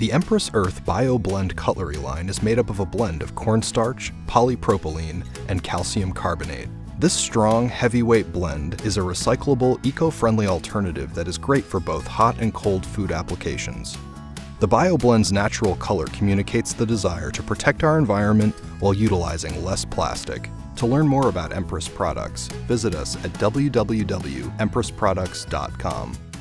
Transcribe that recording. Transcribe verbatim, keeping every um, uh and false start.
The Empress Earth BioBlend Cutlery line is made up of a blend of cornstarch, polypropylene, and calcium carbonate. This strong, heavyweight blend is a recyclable, eco-friendly alternative that is great for both hot and cold food applications. The BioBlend's natural color communicates the desire to protect our environment while utilizing less plastic. To learn more about Empress products, visit us at w w w dot empress products dot com.